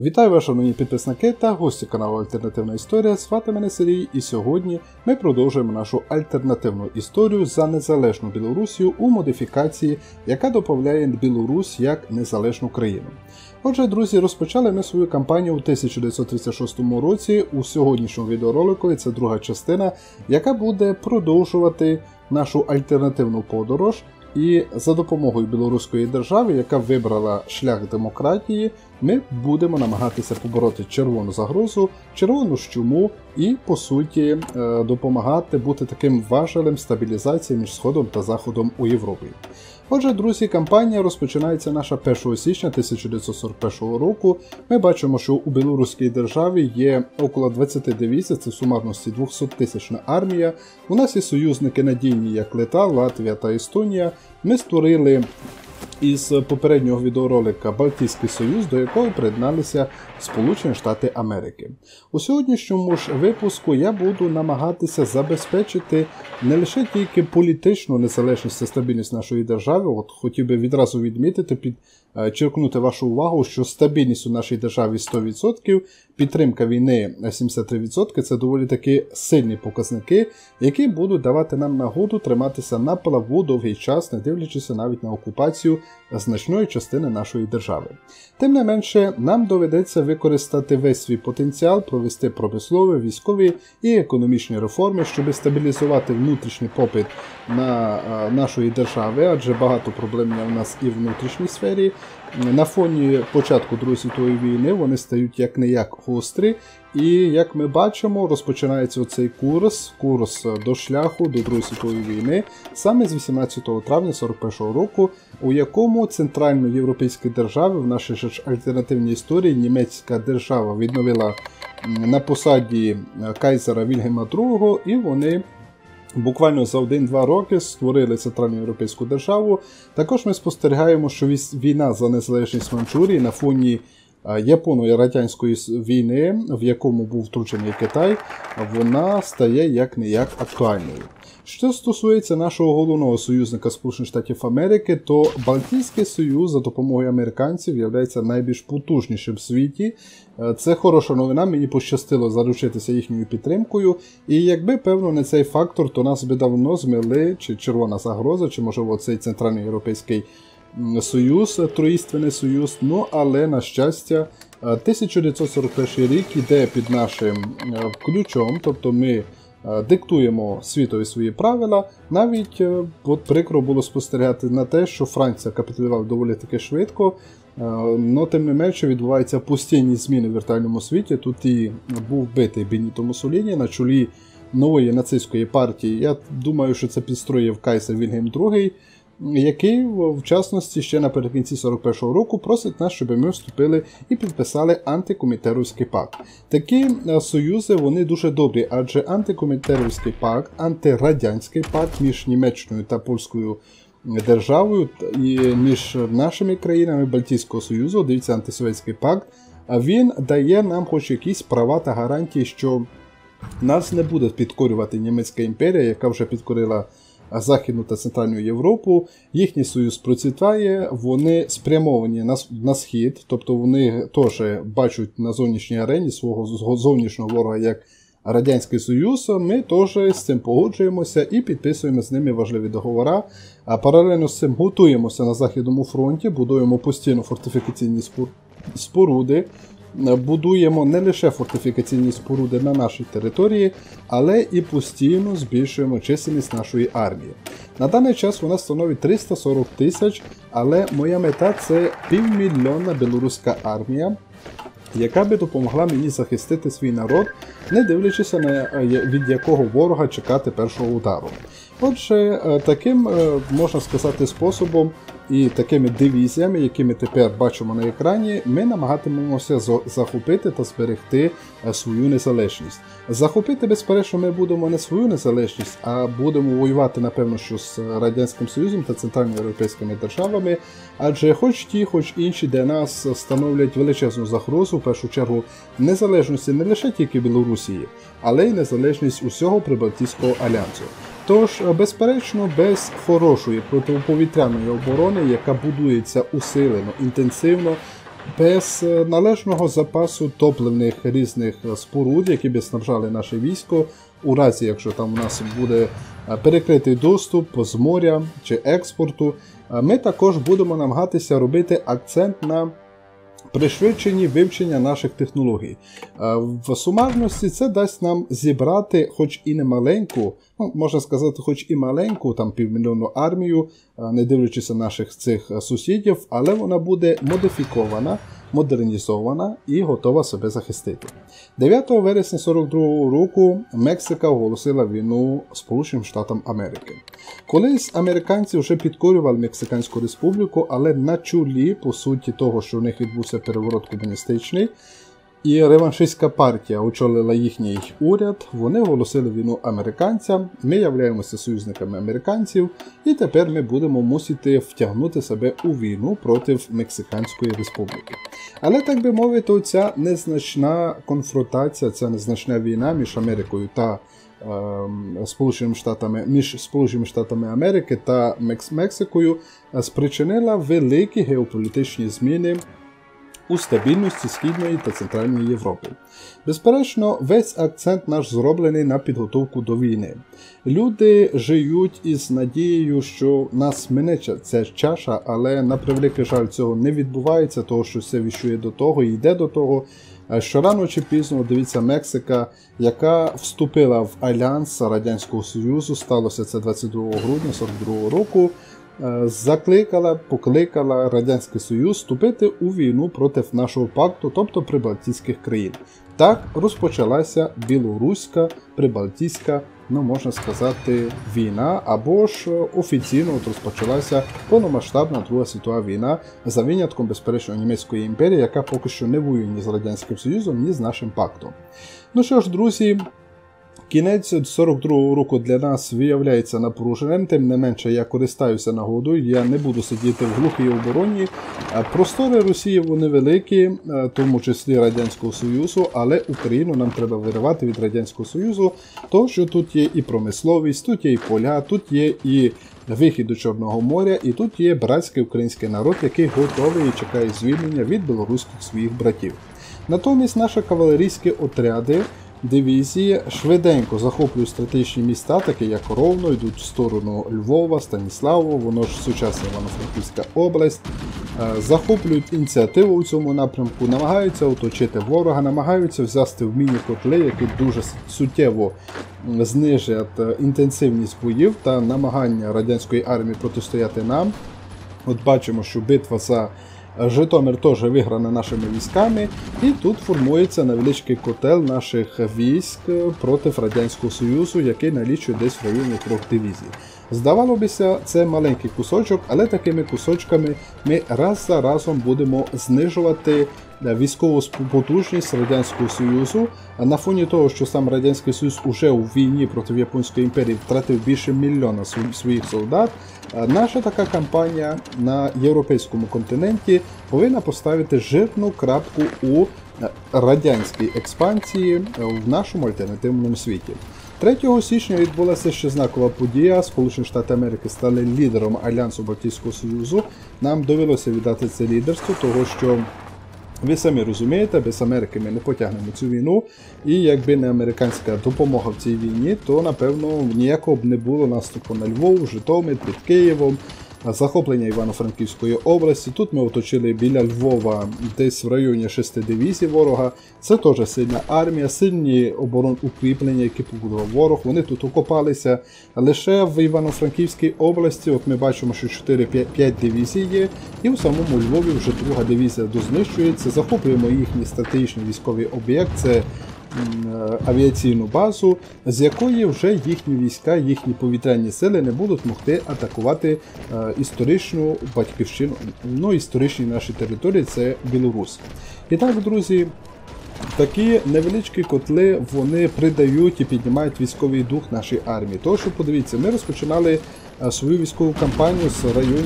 Вітаю вас, шановні підписники та гості каналу Альтернативна Історія, звати мене Сергій, і сьогодні ми продовжуємо нашу альтернативну історію за незалежну Білорусію у модифікації, яка доповняє Білорусь як незалежну країну. Отже, друзі, розпочали ми свою кампанію у 1936 році у сьогоднішньому відеоролику, і це друга частина, яка буде продовжувати нашу альтернативну подорож. І за допомогою білоруської держави, яка вибрала шлях демократії, ми будемо намагатися побороти червону загрозу, червону чуму і, по суті, допомагати бути таким важелем стабілізації між Сходом та Заходом у Європі. Отже, друзі, кампанія розпочинається наша 1 січня 1941 року. Ми бачимо, що у білоруській державі є около 20 дивізій, це в сумарності 200-тисячна армія. У нас є союзники надійні, як Литва, Латвія та Естонія. Ми створили із попереднього відеоролика Балтійський Союз, до якого приєдналися Сполучені Штати Америки. У сьогоднішньому ж випуску я буду намагатися забезпечити не лише тільки політичну незалежність та стабільність нашої держави, хотів би відразу відмітити, підчеркнути вашу увагу, що стабільність у нашій державі 100%, підтримка війни 73% – це доволі таки сильні показники, які будуть давати нам нагоду триматися на плаву довгий час, не дивлячись навіть на окупацію значної частини нашої держави. Тим не менше, нам доведеться використати весь свій потенціал, провести промислові, військові і економічні реформи, щоб стабілізувати внутрішній попит на нашої держави, адже багато проблем є у нас і в внутрішній сфері. На фоні початку Другої світової війни вони стають як-не-як гострі, і, як ми бачимо, розпочинається оцей курс до шляху до Другої світової війни, саме з 18 травня 1941 року, у якому центральноєвропейські держави в нашій ж альтернативній історії німецька держава відновила на посаді кайзера Вільгельма II, і вони буквально за 1-2 роки створили центральноєвропейську державу. Також ми спостерігаємо, що війна за незалежність Манчжурії на фоні Японо-радянської війни, в якому був втручений Китай, вона стає як-не-як актуальною. Що стосується нашого головного союзника Сполучених Штатів Америки, то Балтійський Союз за допомогою американців є найбільш потужнішим в світі. Це хороша новина, мені пощастило заручитися їхньою підтримкою. І якби, певно, не цей фактор, то нас би давно змили чи червона загроза, чи, можливо, цей Центральний Європейський Союз, Троїстинний Союз. Ну, але, на щастя, 1941 рік іде під нашим ключом, тобто ми диктуємо світові свої правила. Навіть прикро було спостерігати на те, що Франція капітулювала доволі таки швидко, але тим не менше відбуваються постійні зміни в віртуальному світі. Тут і був вбитий Беніто Муссоліні на чолі нової нацистської партії. Я думаю, що це підстроїв кайзер Вільгельм II, який, в частності, ще наприкінці 41-го року просить нас, щоб ми вступили і підписали антикомінтернський пакт. Такі союзи, вони дуже добрі, адже антикомінтернський пакт, антирадянський пакт між Німеччиною та Польською державою і між нашими країнами Балтійського Союзу, дивіться, антисовєтський пакт, він дає нам хоч якісь права та гарантії, що нас не буде підкорювати Німецька імперія, яка вже підкорила Західну та Центральну Європу. Їхній союз процвітає, вони спрямовані на схід, тобто вони теж бачать на зовнішній арені свого зовнішнього ворога як Радянський Союз. Ми теж з цим погоджуємося і підписуємо з ними важливі договори. А паралельно з цим готуємося на Західному фронті, будуємо постійно фортифікаційні споруди, будуємо не лише фортифікаційні споруди на нашій території, але і постійно збільшуємо чисельність нашої армії. На даний час вона становить 340 тисяч, але моя мета – це півмільйонна білоруська армія, яка би допомогла мені захистити свій народ, не дивлячись на від якого ворога чекати першого удару. Отже, таким, можна сказати, способом і такими дивізіями, які ми тепер бачимо на екрані, ми намагатимемося захопити та зберегти свою незалежність. Захопити, безперечно, ми будемо не свою незалежність, а будемо воювати, напевно, що з Радянським Союзом та центральноєвропейськими державами, адже хоч ті, хоч інші для нас становлять величезну загрозу, в першу чергу, незалежності не лише тільки Білорусі, але й незалежність усього Прибалтійського альянсу. Тож, безперечно, без хорошої протиповітряної оборони, яка будується усилено, інтенсивно, Без належного запасу топливних різних споруд, які б снабжали наше військо, у разі, якщо там у нас буде перекритий доступ з моря чи експорту, ми також будемо намагатися робити акцент на пришвидшенні вивчення наших технологій. В сумарності це дасть нам зібрати хоч і не маленьку, можна сказати, хоч і маленьку, там півмільйонну армію, не дивлячись на наших цих сусідів, але вона буде модифікована, модернізована і готова себе захистити. 9 вересня 1942 року Мексика оголосила війну Сполученим Штатам Америки. Колись американці вже підкорювали Мексиканську республіку, але на чолі, по суті, того, що у них відбувся переворот комуністичний, і реваншистська партія очолила їхній уряд, вони оголосили війну американцям, ми являємося союзниками американців, і тепер ми будемо мусити втягнути себе у війну проти Мексиканської республіки. Але, так би мовити, ця незначна конфронтація, ця незначна війна між Америкою та між Сполученими Штатами Америки та Мексикою спричинила великі геополітичні зміни у стабільності Східної та Центральної Європи. Безперечно, весь акцент наш зроблений на підготовку до війни. Люди живуть із надією, що нас мине ця чаша, але на превеликий жаль цього не відбувається, того що все віщує до того і йде до того, що рано чи пізно, дивіться, Мексика, яка вступила в альянс Радянського Союзу, сталося це 22 грудня 1942 року, покликала Радянський Союз вступити у війну проти нашого пакту, тобто прибалтійських країн. Так розпочалася білоруська, прибалтійська, можна сказати, війна, або ж офіційно розпочалася повномасштабна Друга світова війна, за винятком, безперечно, Німецької імперії, яка поки що не воює ні з Радянським Союзом, ні з нашим пактом. Ну що ж, друзі, кінець 42-го року для нас виявляється напруженим, тим не менше я користаюся нагодою, я не буду сидіти в глухій обороні. Простори Росії вони великі, в тому числі Радянського Союзу, але Україну нам треба виривати від Радянського Союзу, тому що тут є і промисловість, тут є і поля, тут є і вихід до Чорного моря, і тут є братський український народ, який готовий і чекає звільнення від білоруських своїх братів. Натомість наші кавалерійські отряди, дивізії швиденько захоплюють стратегічні міста, такі як Ровно, йдуть в сторону Львова, Станіславу, воно ж сучасна Івано-Франківська область, захоплюють ініціативу у цьому напрямку, намагаються оточити ворога, намагаються взяти в міні-котли, які дуже суттєво знижать інтенсивність боїв та намагання радянської армії протистояти нам. От бачимо, що битва за Житомир теж виграна нашими військами, і тут формується невеличкий котел наших військ проти Радянського Союзу, який налічує десь в районі 3 дивізій. Здавалося, це маленький кусочок, але такими кусочками ми раз за разом будемо знижувати військову потужність Радянського Союзу. На фоні того, що сам Радянський Союз уже у війні проти Японської імперії втратив більше 1 мільйона своїх солдат, наша така кампанія на європейському континенті повинна поставити жирну крапку у радянській експансії в нашому альтернативному світі. 3 січня відбулася ще знакова подія. Сполучені Штати Америки стали лідером Альянсу Балтійського Союзу. Нам довелося віддати це лідерство, того що ви самі розумієте, без Америки ми не потягнемо цю війну, і якби не американська допомога в цій війні, то, напевно, ніякого б не було наступу на Львов, Житомир, під Києвом, захоплення Івано-Франківської області. Тут ми оточили біля Львова десь в районі 6 дивізій ворога. Це теж сильна армія, сильні оборонукріплення, які побудував ворог. Вони тут окопалися. Лише в Івано-Франківській області, от ми бачимо, що 4-5 дивізій є, і в самому Львові вже 2 дивізія дознищується. Захоплюємо їхній стратегічний військовий об'єкт, це авіаційну базу, з якої вже їхні війська, їхні повітряні сили не будуть могти атакувати історичну батьківщину, історичні наші території, це Білорусь. І так, друзі, такі невеличкі котли, вони придають і піднімають військовий дух нашій армії. Тому що, подивіться, ми розпочинали свою військову кампанію з районі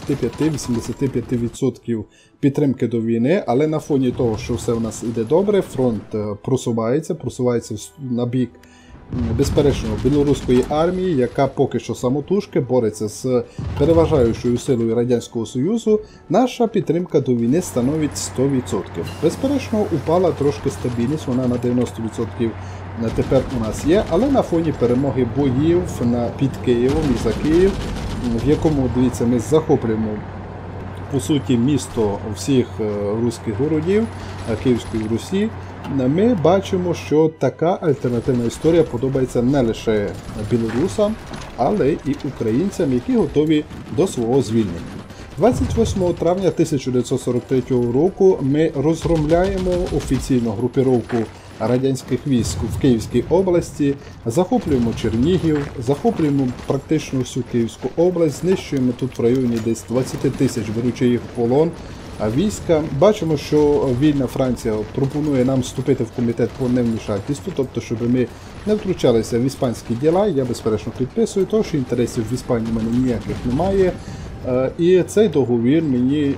75-85% підтримки до війни, але на фоні того, що все у нас іде добре, фронт просувається на бік безперечно, білоруської армії, яка поки що самотужки бореться з переважаючою силою Радянського Союзу, наша підтримка до війни становить 100%. Безперечно, упала трошки стабільність, вона на 90% тепер у нас є, але на фоні перемоги боїв під Києвом і за Київ, в якому, дивіться, ми захоплюємо по суті місто всіх руських городів Київської Русі, ми бачимо, що така альтернативна історія подобається не лише білорусам, але і українцям, які готові до свого звільнення. 28 травня 1943 року ми розгромляємо офіційну групіровку радянських військ в Київській області, захоплюємо Чернігів, захоплюємо практично всю Київську область, знищуємо тут в районі десь 20 тисяч, беручи їх в полон. А війська, бачимо, що вільна Франція пропонує нам вступити в комітет по невмішательству, тобто, щоб ми не втручалися в іспанські діла. Я, безперечно, підписую, тому що інтересів в Іспанії в мене ніяких немає. І цей договір мені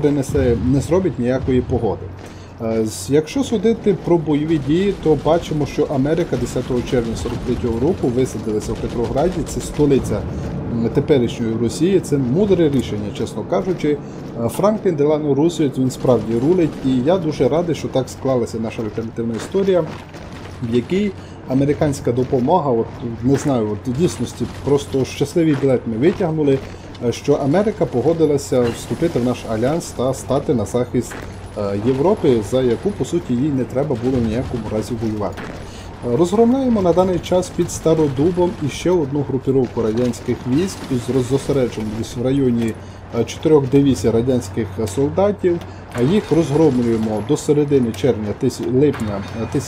не зробить ніякої погоди. Якщо судити про бойові дії, то бачимо, що Америка 10 червня 1943 року висадилася в Петрограді, це столиця теперішньої Росії, це мудре рішення, чесно кажучи. Франклін Делано Рузвельт, він справді рулить, і я дуже радий, що так склалася наша альтернативна історія, в якій американська допомога, не знаю, в дійсності просто щасливий білет ми витягнули, що Америка погодилася вступити в наш альянс та стати на захист Європи, за яку, по суті, їй не треба було в ніякому разі воювати. Розгромляємо на даний час під Стародубом іще одну групіровку радянських військ, зосереджену в районі 4 дивізій радянських солдатів. Їх розгромлюємо до середини липня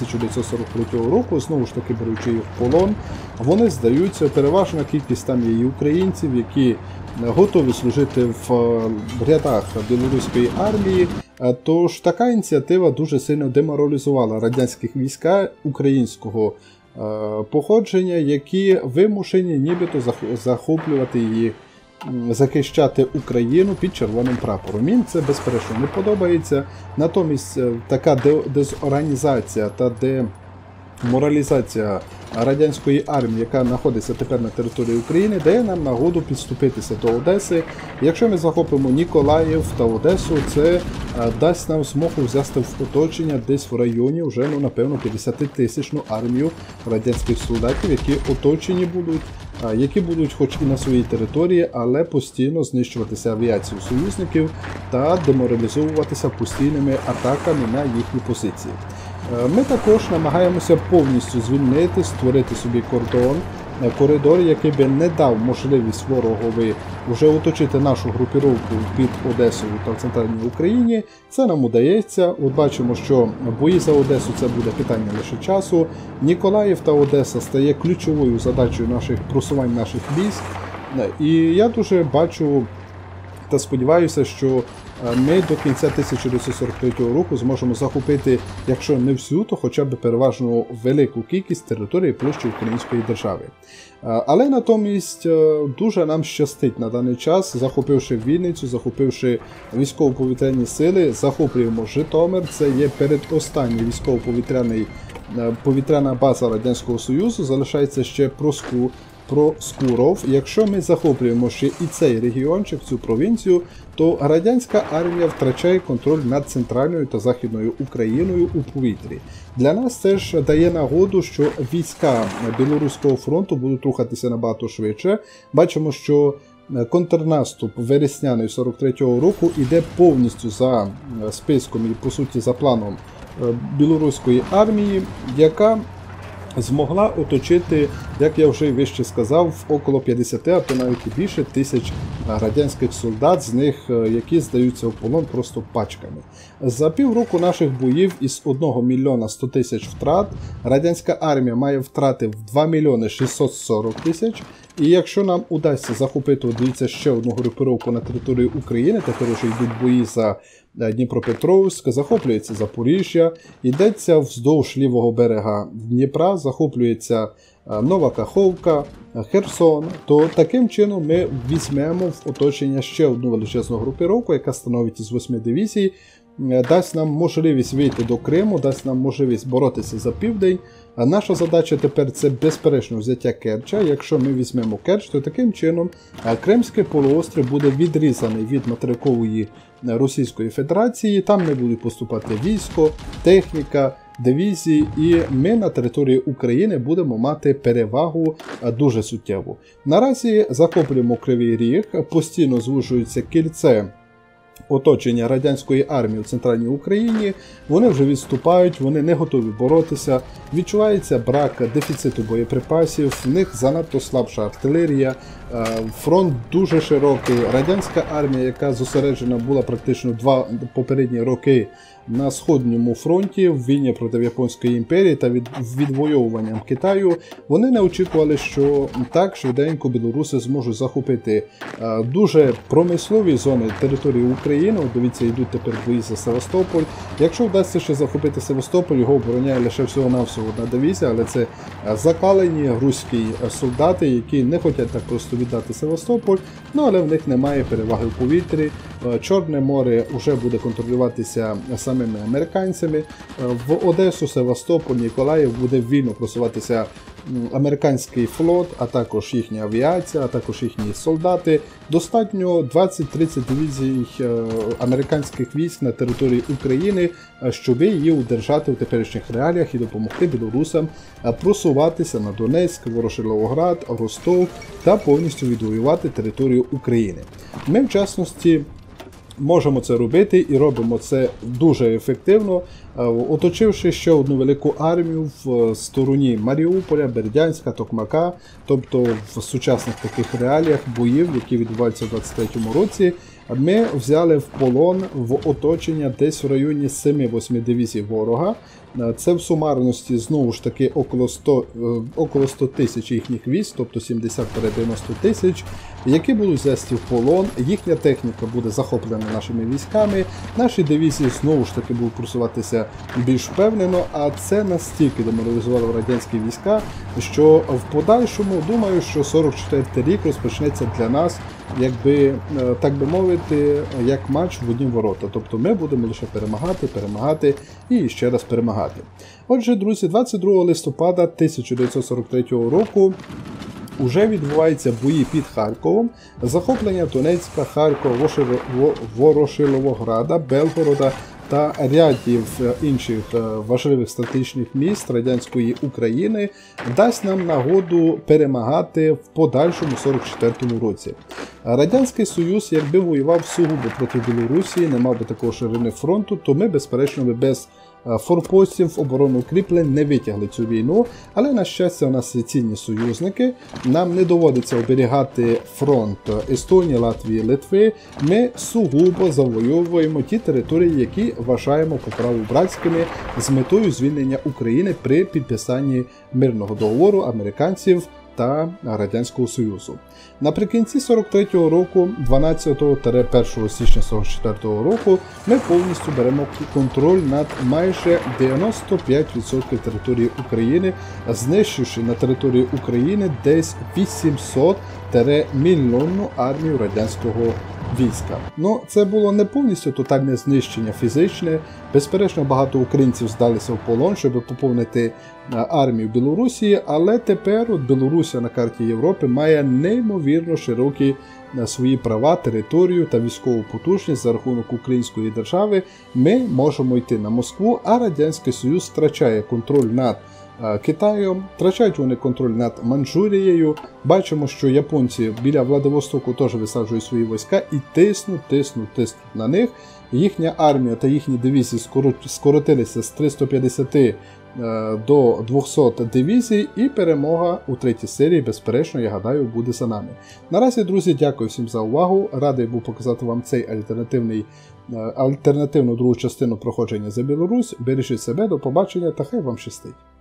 1943 року, знову ж таки беручи їх в полон. Вони здаються, переважна кількість там є і українців, які готові служити в рядах білоруської армії. Тож така ініціатива дуже сильно деморалізувала радянські війська українського походження, які вимушені нібито захоплювати її, захищати Україну під червоним прапором. Їм це, безперечно, не подобається. Натомість така дезорганізація та деморалізація радянської армії, яка знаходиться тепер на території України, дає нам нагоду підступитися до Одеси. Якщо ми захопимо Ніколаїв та Одесу, це дасть нам змогу взяти в оточення десь в районі вже, напевно, 50-тисячну армію радянських солдатів, які оточені будуть, які будуть хоч і на своїй території, але постійно знищуватися авіацією союзників та деморалізовуватися постійними атаками на їхні позиції. Ми також намагаємося повністю звільнити, створити собі коридор, який би не дав можливість ворогові вже оточити нашу групіровку під Одесою та в центральній Україні. Це нам удається. От бачимо, що бої за Одесу – це буде питання лише часу. Ніколаїв та Одеса стає ключовою задачею просувань наших військ. І я дуже бачу та сподіваюся, що ми до кінця 1943 року зможемо захопити, якщо не всю, то хоча б переважно велику кількість території площі Української держави. Але натомість дуже нам щастить на даний час, захопивши Вінницю, захопивши військово-повітряні сили, захоплюємо Житомир, це є передостання військово-повітряна база Радянського Союзу, залишається ще Проскуров. Якщо ми захоплюємо ще і цей регіончик, цю провінцію, то радянська армія втрачає контроль над центральною та західною Україною у повітрі. Для нас це ж дає нагоду, що війська Білоруського фронту будуть рухатися набагато швидше. Бачимо, що контрнаступ вересняний 43-го року йде повністю за списком і, по суті, за планом білоруської армії, яка змогла оточити, як я вже вище сказав, около 50, а то навіть і більше тисяч радянських солдат, з них, які здаються в полон просто пачками. За півроку наших боїв із 1 мільйона 100 тисяч втрат радянська армія має втрати в 2 мільйони 640 тисяч. І якщо нам удасться захопити, дивіться, ще одну групіровку на території України, тепер вже йдуть бої за Дніпропетровськ, захоплюється Запоріжжя, йдеться вздовж лівого берега Дніпра, захоплюється Нова Каховка, Херсон, то таким чином ми візьмемо в оточення ще одну величезну групіровку, яка становить із 8 дивізій, дасть нам можливість вийти до Криму, дасть нам можливість боротися за південь, Наша задача тепер це безперечно взяття Керча. Якщо ми візьмемо Керч, то таким чином Кримський полуострів буде відрізаний від материкової Російської Федерації, там не будуть поступати військо, техніка, дивізії, і ми на території України будемо мати перевагу дуже суттєву. Наразі захоплюємо Кривий Ріг, постійно звужується кільце оточення радянської армії у центральній Україні, вони вже відступають, вони не готові боротися, відчувається брак дефіциту боєприпасів, в них занадто слабша артилерія, фронт дуже широкий, радянська армія, яка зосереджена була практично 2 попередні роки на Сходньому фронті в війні проти Японської імперії та відвоюванням Китаю, вони не очікували, що так швиденько білоруси зможуть захопити дуже промислові зони території України. Дивіться, йдуть тепер бої за Севастополь. Якщо вдасться ще захопити Севастополь, його обороняє лише всього-навсього одна дивізія, але це закалені руські солдати, які не хочуть так просто віддати Севастополь, але в них немає переваги в повітрі. Чорне море вже буде контролюватися самими американцями. В Одесу, Севастополь, Ніколаїв буде вільно просуватися американський флот, а також їхня авіація, а також їхні солдати. Достатньо 20-30 дивізій американських військ на території України, щоб її удержати в теперішніх реаліях і допомогти білорусам просуватися на Донецьк, Ворошиловград, Ростов та повністю відвоювати територію України. Ми, в частності, можемо це робити і робимо це дуже ефективно, оточивши ще одну велику армію в стороні Маріуполя, Бердянська, Токмака, тобто в сучасних таких реаліях боїв, які відбуваються в 23-му році, ми взяли в полон, в оточення десь в районі 7-8 дивізій ворога. Це в сумарності, знову ж таки, около 100 тисяч їхніх військ, тобто 70-90 тисяч, які будуть взяті в полон. Їхня техніка буде захоплена нашими військами, наші дивізії знову ж таки будуть просуватися більш впевнено, а це настільки деморалізувало радянські війська, що в подальшому, думаю, що 44-й рік розпочнеться для нас, якби, так би мовити, як матч в одні ворота. Тобто ми будемо лише перемагати і ще раз перемагати. Отже, друзі, 22 листопада 1943 року уже відбуваються бої під Харковом, захоплення Донецька, Харкова, Ворошиловограда, Белгорода та рядів інших важливих стратегічних міст радянської України дасть нам нагоду перемагати в подальшому 44-му році. Радянський Союз, якби воював сугубо проти Білорусі, не мав би такої ширини фронту, то ми, безперечно, без форпостів, оборонно-укріплень не витягли цю війну, але, на щастя, у нас є цінні союзники, нам не доводиться оберігати фронт Естонії, Латвії, Литви, ми сугубо завойовуємо ті території, які вважаємо по праву братськими, з метою звільнення України при підписанні мирного договору американців та Радянського Союзу. Наприкінці 43-го року, 12-1 січня 44-го року, ми повністю беремо контроль над майже 95% території України, знищивши на території України десь 800-мільйонну армію радянського війська. Це було не повністю тотальне знищення фізичне. Безперечно, багато українців здалися в полон, щоб поповнити армію Білорусі, але тепер Білорусія на карті Європи має неймовірно широкі свої права, територію та військову потужність за рахунок української держави. Ми можемо йти на Москву, а Радянський Союз втрачає контроль над Китаєм, втрачають вони контроль над Манчжурією. Бачимо, що японці біля Владивостоку теж висаджують свої війська і тиснуть на них. Їхня армія та їхні дивізії скоротилися з 350 до 200 дивізій, і перемога у третій серії, безперечно, я гадаю, буде за нами. Наразі, друзі, дякую всім за увагу. Радий був показати вам цей альтернативну другу частину проходження за Білорусь. Бережіть себе, до побачення та хай вам щастить.